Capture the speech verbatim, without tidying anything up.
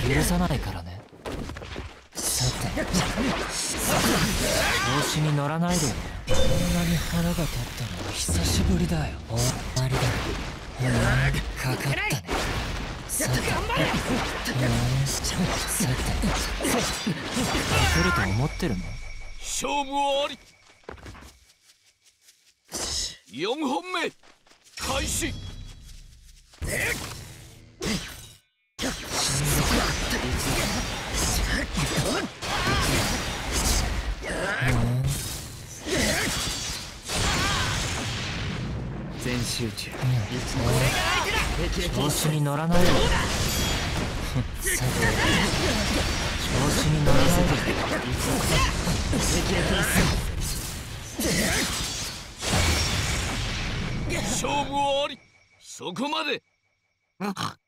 許さないからね。さて、調子に乗らないでよ。こんなに腹が立ったのは久しぶりだよ。終わりだ。うん、かかったね。さて、よし、さて、来ると思ってるの？ 勝負あり。よんほんめ開始。 全集中。調子に乗らないよ。さて、調子に乗らないで。 勝負あり。そこまで。